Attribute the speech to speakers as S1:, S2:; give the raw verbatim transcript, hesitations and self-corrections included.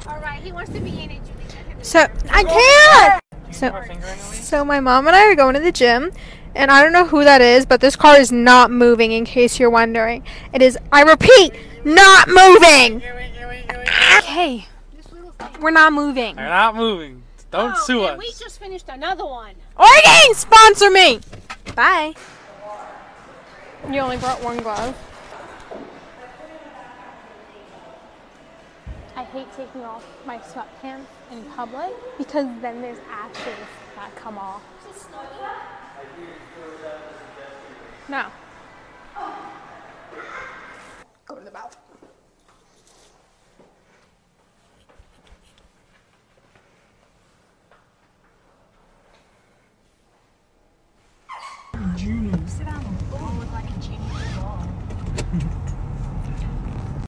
S1: All right, he wants to be in it, Julie.
S2: So I can't. So, so my mom and I are going to the gym, and I don't know who that is, but this car is not moving. In case you're wondering, it is. I repeat, not moving. Okay, we're not moving.
S3: We're not moving. Don't
S1: oh,
S3: sue
S1: and
S3: us.
S1: We just finished another one.
S2: Oregon, sponsor me. Bye. You only brought one glove. I hate taking off my sweatpants in public because then there's ashes that come off. No.